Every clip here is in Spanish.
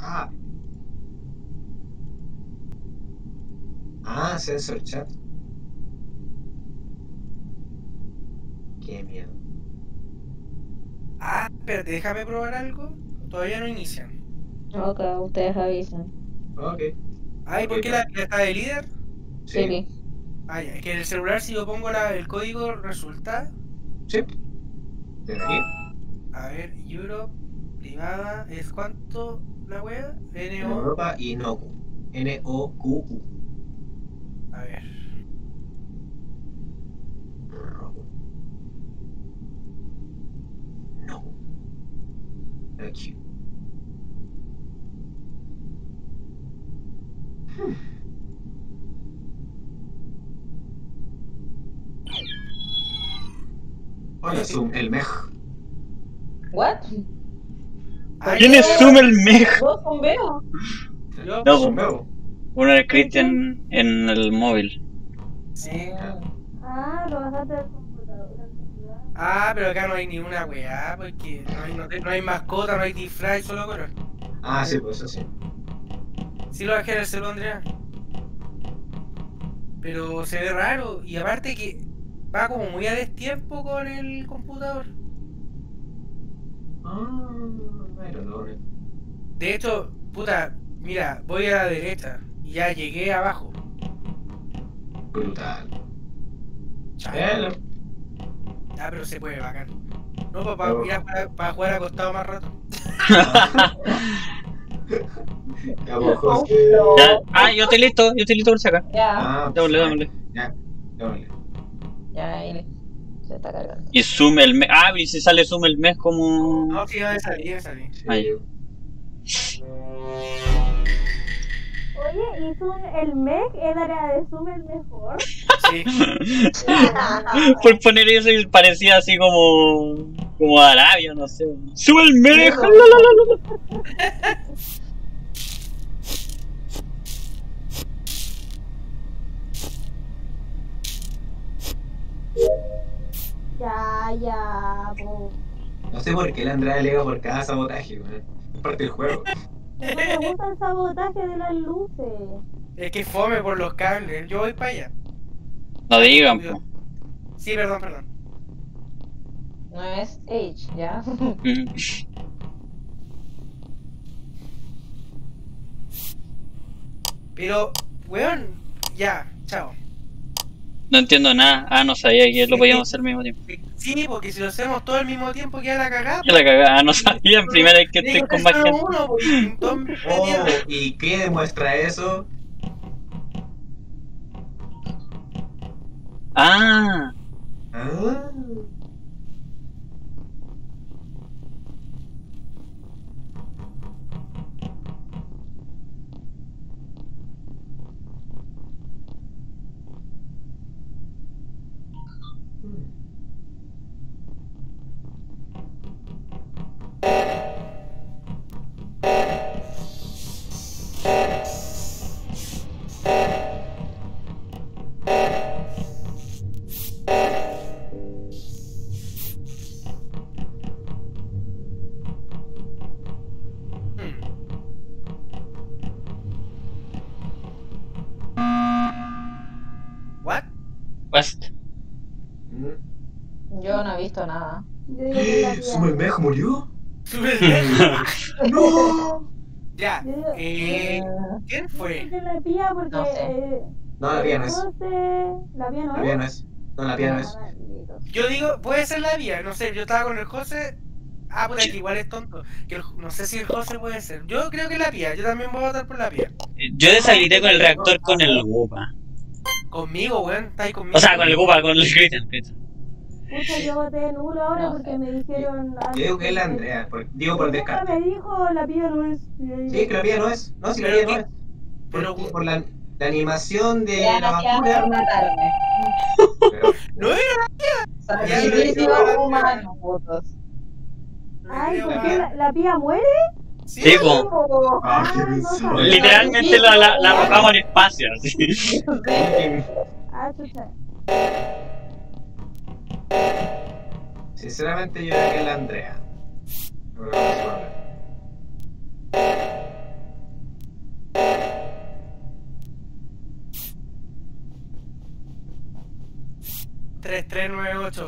Ah. Ah, Sensor Chat. Qué miedo. Ah, espérate, déjame probar algo. Todavía no inician. Ok, ustedes avisan. Ok. Ay, ¿por Ok, qué la está de líder? Sí. Sí. Ah, ya, es que en el celular si yo pongo el código resulta. Sí. ¿Desde aquí? A ver, Europe, privada, ¿es cuánto la wea? En NO. Europa y Noku. N-O-Q-U. A ver. Noku. Noku. Aquí. Hola, Zoom, el Mej. ¿What? Ah, ¿Quién ya, es Zoom el Meg? ¿Vos bombeo? yo. No, Zoom Meo. uno era Christian en el móvil. Sí. Ah, lo bajaste del computador. Ah, pero acá no hay ni una weá, porque no hay mascota, no hay disfraz, solo color. Ah, sí, pues eso sí. Sí lo bajé en el celular, Andrea. Pero se ve raro. Y aparte que va como muy a destiempo con el computador. Ah, bueno, no. De hecho, puta, mira, voy a la derecha. Y ya llegué abajo. Brutal. Chao. Bueno. Ah, pero se puede, bacán. No, Pero- para jugar acostado más rato. Ya, pues, José. Ya. Ah, yo estoy listo por sacar. Ya, Ah, Démosle, pues, démosle. ya. Démosle. ya, ahí se está cargando. Y Zoom el Meg. Ah, y si sale Zoom el Meg como. No, sí, ya me salí. Sí. Ahí. Oye, ¿y Zoom el MEC era de Zoom el mejor? Sí. Por poner eso y parecía así como Arabia, no sé. Zoom el Meg. Ya, po. No sé por qué la Andrea lega por cada sabotaje, weón. Es parte del juego. Que no me gusta el sabotaje de las luces. Es que fome por los cables. Yo voy para allá. No digan, po. Sí, perdón. No es H, ¿ya? Mm. Pero, weón, ya, chao. No entiendo nada. Ah, no sabía que lo podíamos hacer al mismo tiempo. Sí, porque si lo hacemos todo al mismo tiempo queda la cagada. Ya la cagada. Ah, no sabía en primera vez que estoy con más gente. Uno, pues, y todos me Oh, metieron. ¿y qué demuestra eso? Ah. Ah. ¿What? West. Yo no he visto nada. Yo digo que es la ¿Zoom el tía. Mej murió? ¡No! Ya, Yo digo, ¿quién yo fue? digo que es la tía porque No sé. No, la pía no es. José... ¿La pía no La pía no es. No, la pía no es. Maldito. Yo digo, puede ser la vía, no sé, yo estaba con el José. Ah, puta, que igual es tonto. No sé si el José puede ser. Yo creo que la pía, yo también voy a votar por la pía. Yo deshabilité con el reactor con el Gupa. Conmigo, weón, está ahí conmigo. O sea, con el Gupa, con el Christian. Pucha, yo voté nulo ahora No porque sé. me dijeron... Yo digo que es la Andrea. Digo por Nunca descarte. me dijo la pía no es. Sí, que la pía no es. No, si la Pero pía no que- es. pero- Por la animación de Ya, la ya, basura. matarme. Pero, No era. Sacrificio humano, putos. Ay, ¿por La qué pía. la pía muere? Sí, Sí, po. Ah, qué no pesado. sabía. Literalmente la arrojamos al espacio, así. Ah, chucha. Sinceramente yo creo que es la Andrea. Pero no sé por qué. 398.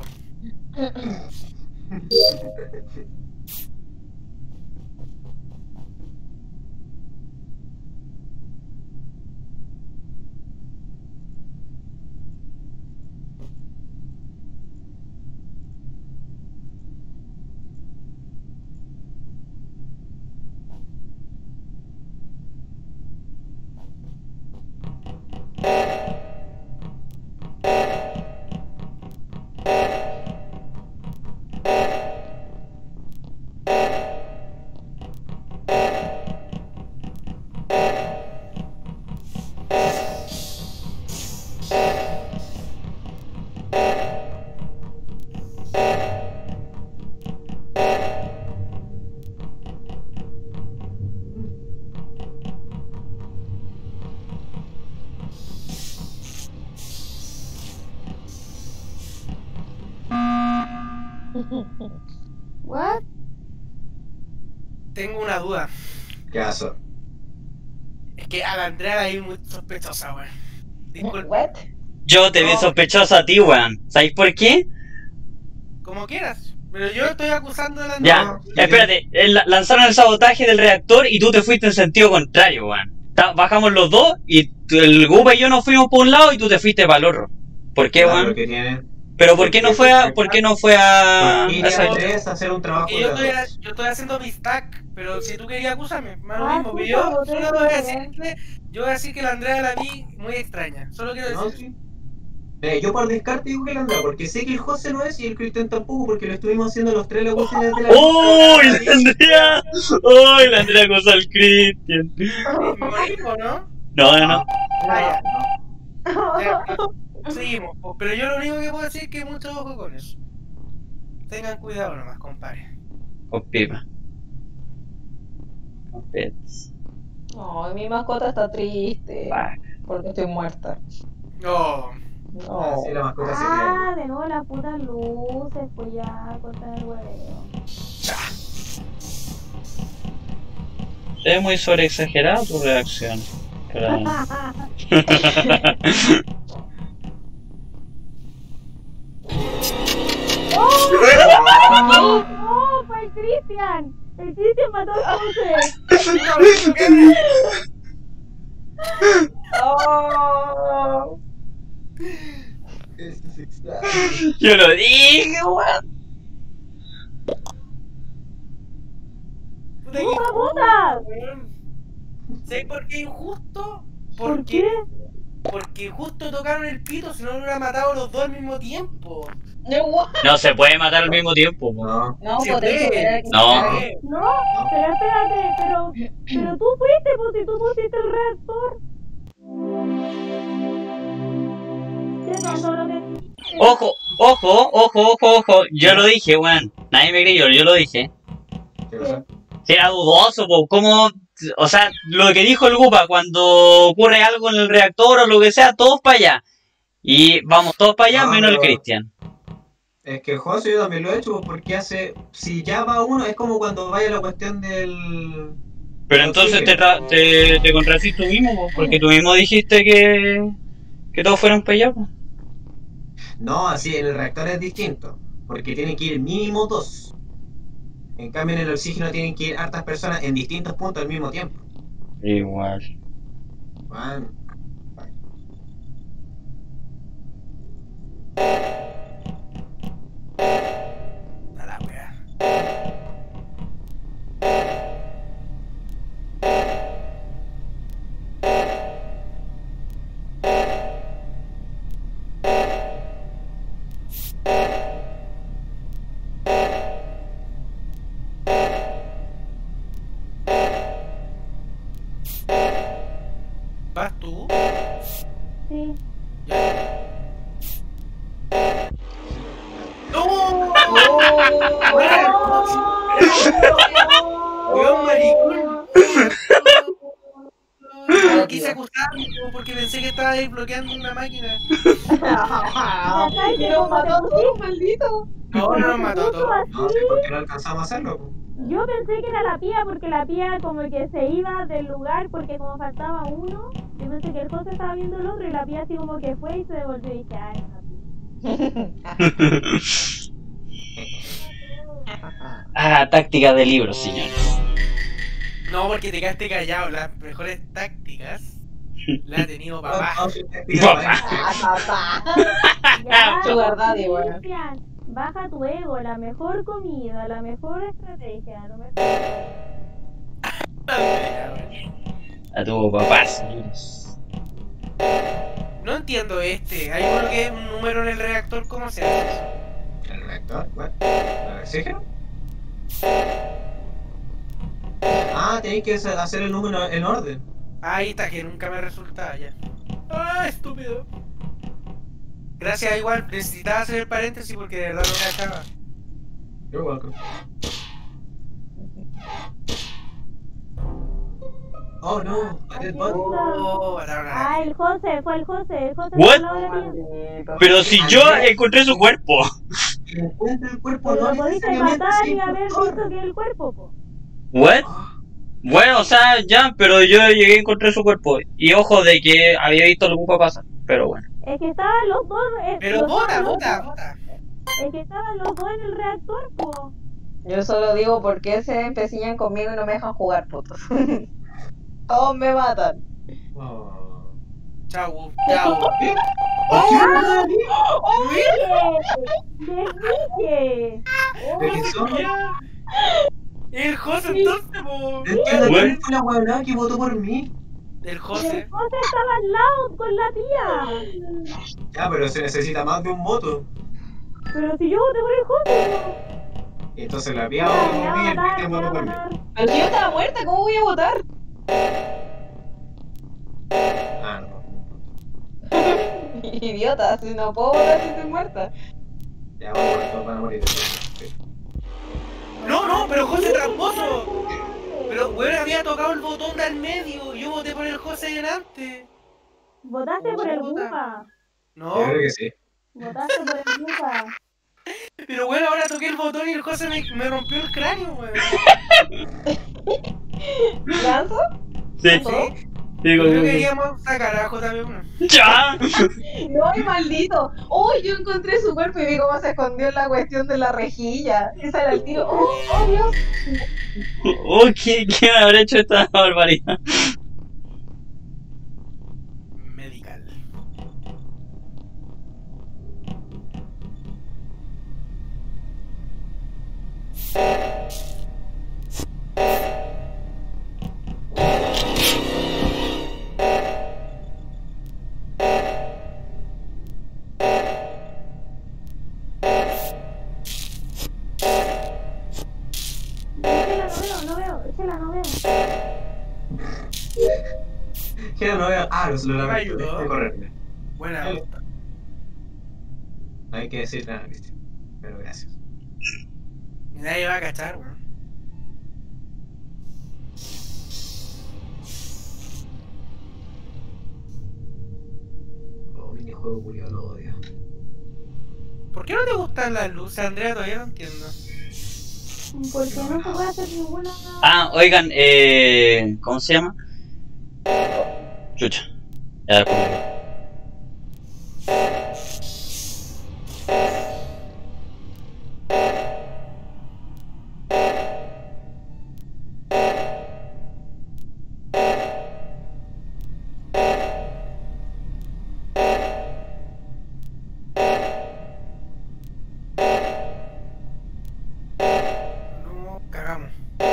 What? Tengo una duda. ¿Qué pasó? Es que a la Andrea la vi muy sospechosa, weón. Disculpa. What? Yo te vi No. sospechoso a ti, weón. ¿Sabéis por qué? Como quieras. Pero yo estoy acusando a la Ya, Andrea. espérate. Lanzaron el sabotaje del reactor y tú te fuiste en sentido contrario, weón. Bajamos los dos y el Gupa y yo nos fuimos por un lado y tú te fuiste para el otro. ¿Por qué, Claro, weón? porque tienen. Pero ¿por qué no fue a Porque esa- Andrés hacer un trabajo Porque de dos. yo estoy haciendo mi stack, pero si tú querías acusarme, más lo Ah, mismo. tú Pero yo saboteas, solo voy a weón. decirte, yo voy a decir que la Andrea la vi muy extraña. Solo quiero No, decir. sí. Yo por descarte digo que la Andrea, porque sé que el José no es y el Cristian tampoco, porque lo estuvimos haciendo los tres las cuestiones de la ¡Uy, la Andrea! ¡Uy, la Andrea cosa al Cristian! Morimos, ¿no? No. Vaya. Seguimos, pues, pero yo lo único que puedo decir es que mucho ojo con eso. Tengan cuidado nomás, compadre. Con pipa. Con pets. No, mi mascota está triste. Fuck. Porque estoy muerta. No. No. Así la mascota se Ah, queda. de nuevo las putas luces, pues ya, corta el hueveo. Es muy sobreexagerada tu reacción. Pero... ¡No! ¡Fue el Cristian! ¡El Cristian mató a José! Oh. Eso es extraño. Yo lo dije, weón. Puta que ¡Puta puta! weón. ¿Sabes por qué injusto? ¿Por qué? Porque justo tocaron el pito, si no lo hubieran matado los dos al mismo tiempo. No se puede matar al mismo tiempo, po. No, No, Sí, por eso puede. era que No. cague. No, pero espérate, pero tú fuiste, pues si tú pusiste el reactor. ¿Qué pasó lo que Ojo. Yo lo dije, weón. Nadie me creyó, yo lo dije. ¿qué pasó? Si era dudoso, po. ¿Cómo? O sea, lo que dijo el Gupa, cuando ocurre algo en el reactor o lo que sea, todos para allá. Y vamos todos para allá, No, menos el pero- Cristian. Es que José yo también lo he hecho, porque si ya va uno, es como cuando vaya la cuestión del... Pero No, entonces sí, te contradecís tú mismo, po, porque tú mismo dijiste que todos fueron para allá, po. No, así, en el reactor es distinto, porque tienen que ir mínimo dos. En cambio en el oxígeno tienen que ir hartas personas en distintos puntos al mismo tiempo. Igual. Bueno, A la wea. ¿Vas tú? sí? ¡No! ¡Oh! ¡Weón maricón! No quise acusarlo porque pensé que estaba ahí bloqueando una máquina. Que nos mató a todos, maldito. No, no nos mató a todos. no sé por qué no alcanzamos a hacerlo. Po. Yo pensé que era la pía porque la pía como que se iba del lugar porque como faltaba uno, yo pensé que el José estaba viendo el otro y la pía así como que fue y se devolvió y dije, ay, no. Ah, táctica de libros, señores. No, porque te quedaste callado. Las mejores tácticas las ha tenido papá. Ya, Su verdad, y bueno. Cristian, baja tu ego, la mejor comida, la mejor estrategia, lo mejor... A tu papá, señores. No entiendo este. Hay uno que es un número en el reactor. ¿Cómo se hace eso? ¿El reactor? ¿What? ¿El oxígeno? Ah, tenéis que hacer el número en orden. Ahí está, que nunca me resultaba ya. Ah, estúpido. Gracias, igual. Necesitaba hacer el paréntesis porque de verdad no me cachaba. You're welcome. Oh no, el bot. Oh, mataron a Ah, el José, fue el José. El José What? fue al lado de la mía. Pero si yo encontré su cuerpo. Encuentra el cuerpo, Pero no lo podiste necesariamente matar sí, y haber por visto favor. que el cuerpo, po. ¿What? Bueno, o sea, ya, pero yo llegué a encontrar su cuerpo. Y ojo de que había visto lo que iba a pasar. Pero bueno. Es que estaban los dos... Pero los bota, dos- bota, bota. Es que estaban los dos en el reactor, po. Yo solo digo por qué se empecillan conmigo y no me dejan jugar, putos. Todos me matan. Oh. Chau, chau. ¡Les dije! ¿De qué son? El José entonces, po. Es que la Karen fue la huevona que votó por mí. El El José. José estaba al lado con la tía. Ya, pero se necesita más de un voto. Pero si yo voté por el José, Y entonces la pía me votó va por mí y a el matar, Cristian me va votó a por mí. matar. Pero si yo estaba muerta, ¿cómo voy a votar? Ah, no. Idiota, si no puedo votar si estoy muerta. Ya todos van a morir. Sí. No, no, pero José tramposo. Pero, weón, había tocado el botón del medio. Yo voté por el José delante. Votaste por el Bufa. No, Yo creo que sí. Votaste por el Bufa. pero bueno, ahora toqué el botón y el José me rompió el cráneo, weón. ¿Lanzo? Sí. Sí. Digo, Yo creo que queríamos sacar a J también. ¡Ya! No, ay, maldito. Uy, yo encontré su cuerpo y vi cómo se escondió en la cuestión de la rejilla. Esa era el tiro. Oh, Dios. Oh, ¿quién habrá hecho esta barbaridad? Medical. No veo. Que no veo. Ah, lo Me ayudó. déjame correrme. Buena. Dale. No hay que decir nada, Cristian. Pero gracias. Nadie va a cachar, weón. Oh, minijuego culiao, lo odio. ¿Por qué no te gustan las luces, Andrea? Todavía no entiendo. Porque no se puede hacer ninguna... Ah, oigan, ¿cómo se llama? Chucha. Ya después me digo. No, cagamos.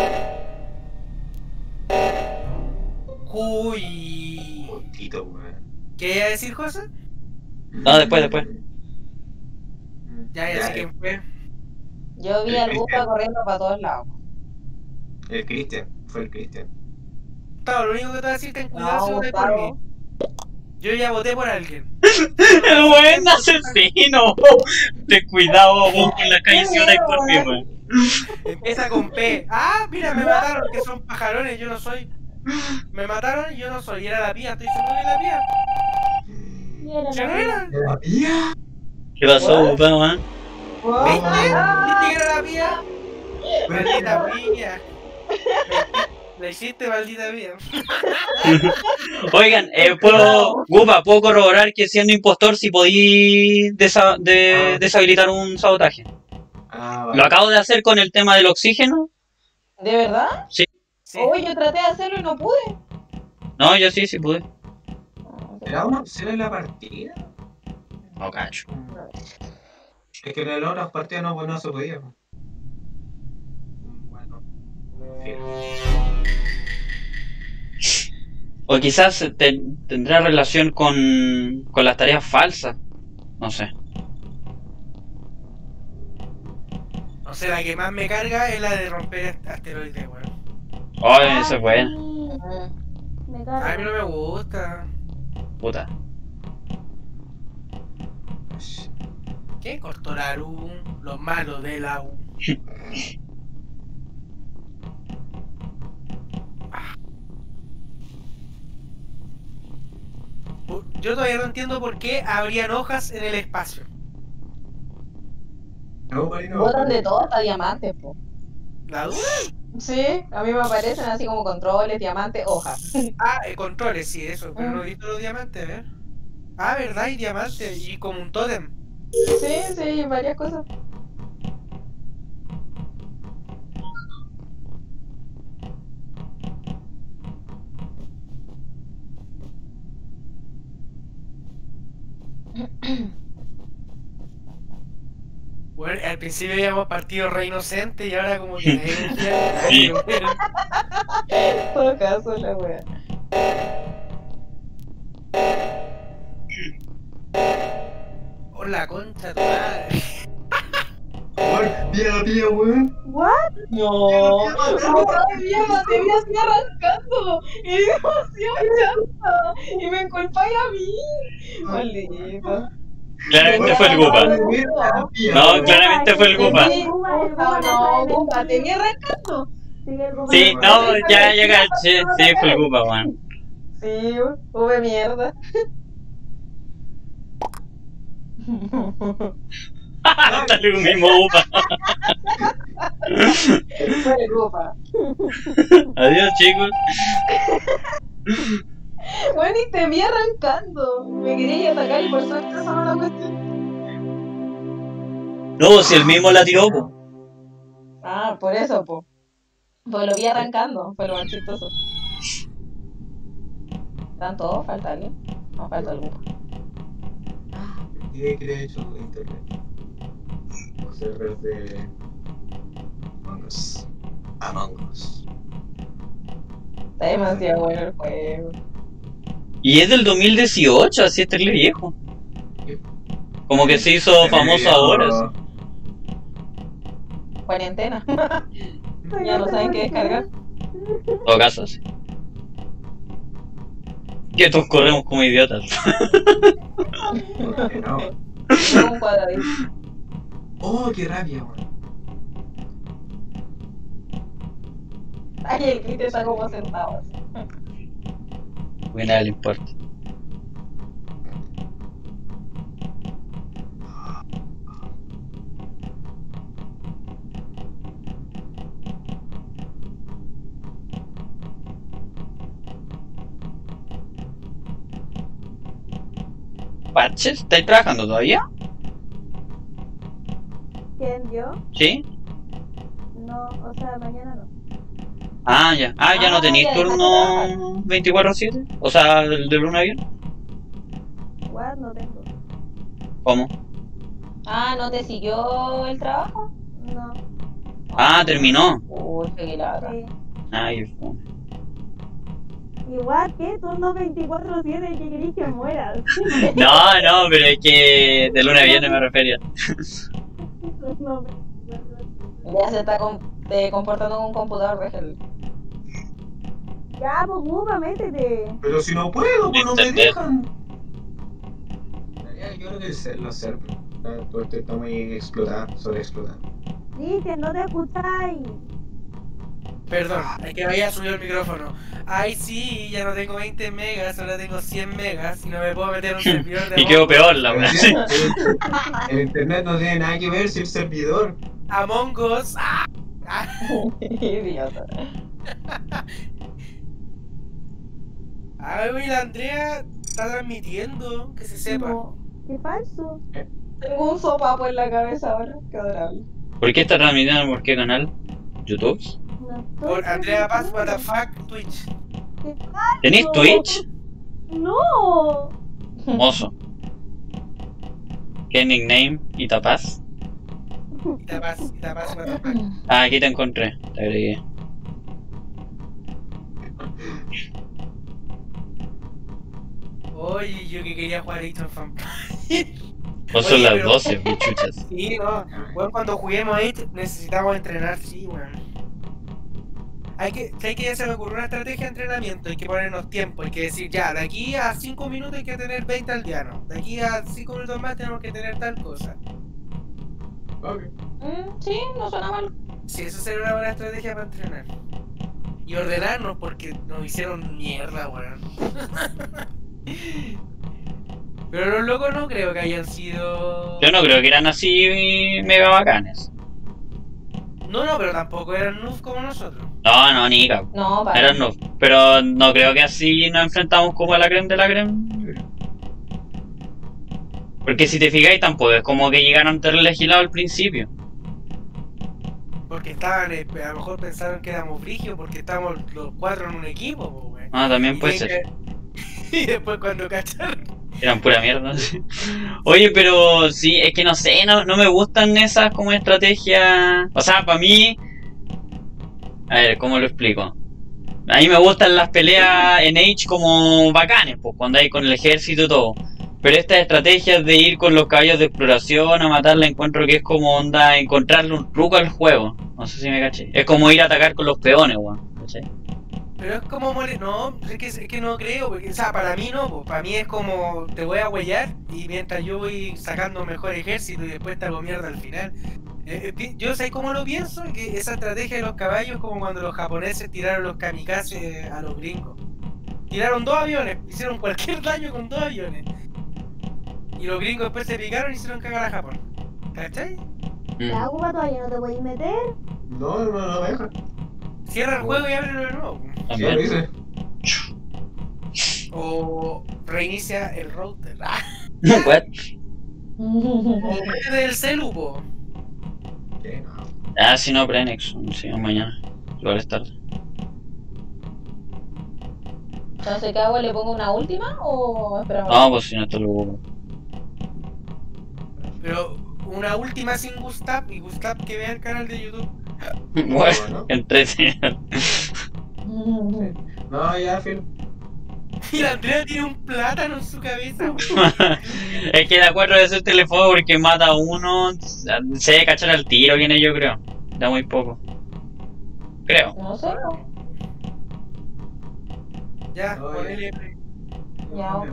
Uy. Puntito, weón. ¿Qué iba a decir, José? No, después. Ya sé quién fue. Yo vi al Bufa corriendo para todos lados. El Cristian, fue el Cristian. Gustavo, lo único que te voy a decir, ten cuidado si No, voté por Gustavo. mí. Yo ya voté por alguien. ¡El buen asesino! Ten cuidado vos en la calle si votáis por mí, weón. Empieza con P. Ah, mira, me mataron, que son pajarones, yo no soy. Me mataron y yo no soy. Y era la pía, estoy seguro que era la pía. Y era ¿Ya no la- era? ¿La pía? ¿Qué pasó, Gustavo, ¿Viste? ¿Viste que era la pía? Maldita pía. La hiciste, maldita vida. Oigan, Gupa, puedo corroborar que siendo impostor si podí deshabilitar un sabotaje. Ah, Lo acabo de hacer con el tema del oxígeno. ¿De verdad? Sí. Uy, yo traté de hacerlo y no pude. No, yo sí pude. ¿Será una opción en la partida? No cacho. Es que en las otras partidas no se podía. Bueno, O quizás tendrá relación con las tareas falsas. No sé. No sé, la que más me carga es la de romper asteroides, weón. Oh, eso es bueno. Me A mí no carga. me gusta. Puta. ¿Quién cortó la luz? Los malos de la U. Yo todavía no entiendo por qué habrían hojas en el espacio. no, Marino. Botan de todo hasta diamantes, po. ¿La duda? Sí, a mí me aparecen así como controles, diamantes, hojas. Ah, controles, sí, eso. Pero no he visto los diamantes, ¿ver? Ah, ¿verdad? Y diamantes. Y como un tótem. Sí, varias cosas. Bueno, al principio habíamos partido re inocente y ahora como que nadie confía en Sí. nadie, weón. En todo caso, la wea. Oh, la concha de tu madre. Mira la tía, weón. ¿What? No, te vi así arrancando. Y demasiado chanta. Y me culpáis a mí. Maldito. Claramente fue el Gupa. No, claramente fue el Gupa. No, Gupa, te vi arrancando. Sí, no, ya caché. Sí, fue el Gupa, weón. Sí, hube mierda. Hasta el mismo Gupa. Fue el Gupa. Adiós, chicos. Bueno, y te vi arrancando. Me quería atacar y por suerte esa no la cuestión. No, si el mismo la tiró, po. Ah, por eso, po. Pues lo vi arrancando, fue lo más chistoso. ¿Están todos? ¿Falta alguien? No, falta el Gupa. Tiene que haber hecho internet. Los servers de Among Us. Among Us. Está demasiado bueno el juego. Y es del 2018, así es terrible viejo. Como que se hizo famoso ahora. Sí. Cuarentena. Ya no saben qué descargar. En todo caso, sí. Y estos corremos como idiotas. ¿Por qué no? Tengo un cuadradito. Oh, qué rabia, weón. Ay, el Cristian está como sentado así. Porque nada le importa. ¿Parches? ¿Estáis trabajando todavía? ¿Quién, yo? ¿Sí? No, o sea, mañana no. Ah, ya. Ah, ya no Ah, tenéis ya, turno 24/7. O sea, del lunes a viernes. What, no tengo. ¿Cómo? Ah, ¿no te siguió el trabajo? No, Ah, terminó. Uy, qué lata. sí. Ay, fue. Igual que turno 24/7 que querís que mueras. No, pero es que de lunes a viernes me refería. No, Ya se está comportando como un computador, Regel. ya, pues Gupa, métete. Pero si no puedo, pues no me Internet. dejan. Yo creo que los servers. Todo esto está muy explotado, sobreexplotado. Dice, no te escucháis. Perdón, es que había subido el micrófono. Ay, sí, ya no tengo 20 megas, ahora tengo 100 megas y no me puedo meter en un servidor de Y quedó Among Us. peor la weá. Sí. El internet no tiene nada que ver si el servidor. Among Us. ¡Ah! Idiota. Ay, güey, la Andrea está transmitiendo, que se sepa. No, qué falso. Tengo un sopapo en la cabeza ahora. Qué adorable. ¿Por qué está transmitiendo? ¿Por qué canal? ¿YouTube? No estoy Por Andrea Paz, what the transmitiendo. fuck, Twitch. ¡Qué ¿Tenéis falso! Twitch? No. Mozo. ¿Qué nickname? ¿Itapaz? Y te paz, what the fuck. Ah, aquí te encontré. Te agregué. Oye, yo que quería jugar Age of Empires. Vos son Oye, las pero- 12, bichuchas. Sí, no. Bueno, cuando juguemos Age necesitamos entrenar, sí, weón. ¿Sabes que ya se me ocurrió una estrategia de entrenamiento? Hay que ponernos tiempo, hay que decir, ya, de aquí a 5 minutos hay que tener 20 aldeanos. De aquí a 5 minutos más tenemos que tener tal cosa. Ok. Sí, no suena mal. Sí, eso sería una buena estrategia para entrenar. Y ordenarnos porque nos hicieron mierda, weón. Pero los locos no creo que hayan sido... Yo no creo que eran así mega bacanes. No, pero tampoco eran noobs como nosotros. No, no, ni cago. No, para. Eran no. Pero no creo que así nos enfrentamos como a la creme de la creme. Porque si te fijáis, tampoco es como que llegaron terlegilados al principio. Porque estaban, a lo mejor pensaron que éramos frigios porque estábamos los 4 en un equipo, po, weón. Ah, también Y puede que- ser. Y después cuando cacharon. Eran pura mierda. Sí. Oye, pero sí, es que no sé, no me gustan esas como estrategias. O sea, para mí. A ver, ¿cómo lo explico? A mí me gustan las peleas en Age como bacanes, pues cuando hay con el ejército y todo. Pero estas estrategias de ir con los caballos de exploración a matarla encuentro que es como onda encontrarle un truco al juego. No sé si me caché. Es como ir a atacar con los peones, weón. ¿Cachai? Pero es como no, es que no creo, porque, o sea, para mí no, po. Para mí es como te voy a huellar y mientras yo voy sacando mejor ejército y después te hago mierda al final. Yo sé cómo lo pienso, que esa estrategia de los caballos es como cuando los japoneses tiraron los kamikazes a los gringos. Tiraron 2 aviones, hicieron cualquier daño con 2 aviones. Y los gringos después se picaron y hicieron cagar a Japón. ¿Cachai? La agua todavía no te podéis meter. No me deja. Cierra el juego y ábrelo de nuevo. Sí, lo También. hice. O reinicia el router. What? O métete el celu, po. Que no. Ah, si no, Prenex. Sí, mañana. Igual es tarde. Entonces, ¿qué hago? ¿Le pongo una última o esperamos? No, pues si no, esto lo. Pero una última sin Gustav y Gustav que vea el canal de YouTube. Bueno, entrete. No, ya, Phil. Y la Andrea tiene un plátano en su cabeza, weón. Es que da 4 veces el teléfono porque mata a uno. Se debe cachar al tiro, viene yo creo. Da muy poco. Creo. No sé. Ya, Oye. ponele. Ya, ok.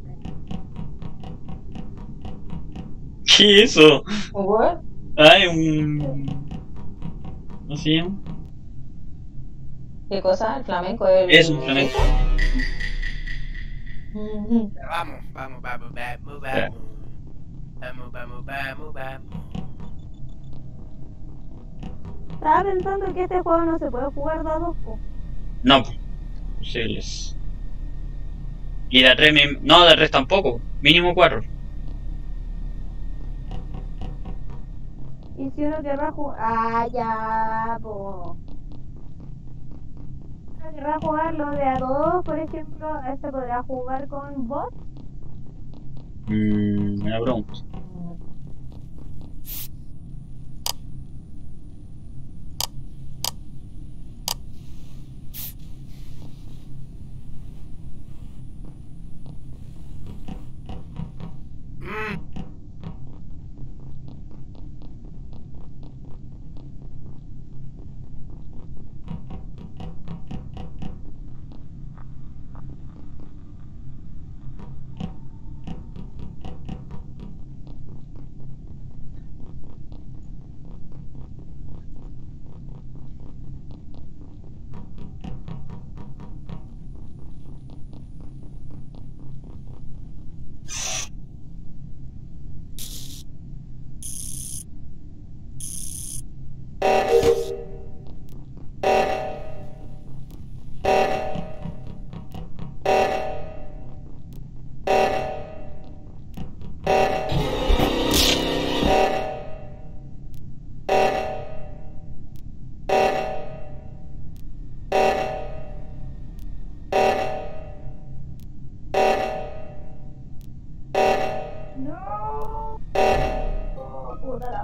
¿Qué es eso? ¿What? Ay, un. ¿Cómo se llama? ¿Qué cosa? ¿El flamenco? El... Es un flamenco. Ya, vamos. Vamos. Estaba pensando que este juego no se puede jugar de a dos, po. No, posibles. Y de 3, no, de 3 tampoco. Mínimo 4. Y si uno querrá jugar... Ah, ya, po. Si uno querrá jugarlo de a dos, por ejemplo, ¿este podrá jugar con bot? Buena pregunta.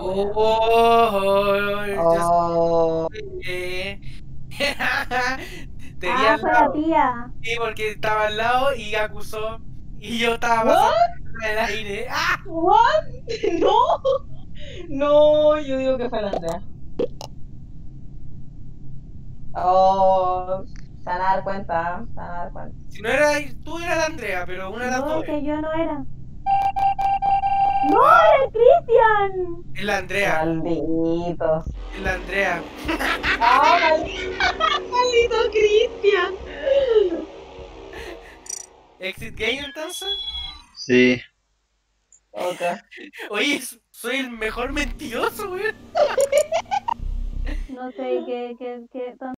Oh, Tenía al fue la lado. tía. Sí, porque estaba al lado y acusó. Y yo estaba ¿What? pasando en el aire. ¡Ah! ¿What? No, no, yo digo que fue la Andrea. Oh, se van a dar cuenta, se van a dar cuenta. Si no era tú, era la Andrea, pero una de las No, dos. que yo no era. ¡No, era el Cristian! Es la Andrea. Malditos. Es la Andrea. ¡Ah, maldito Cristian! ¿Exit Game entonces? Sí. Ok. Oye, soy el mejor mentiroso, güey. No sé qué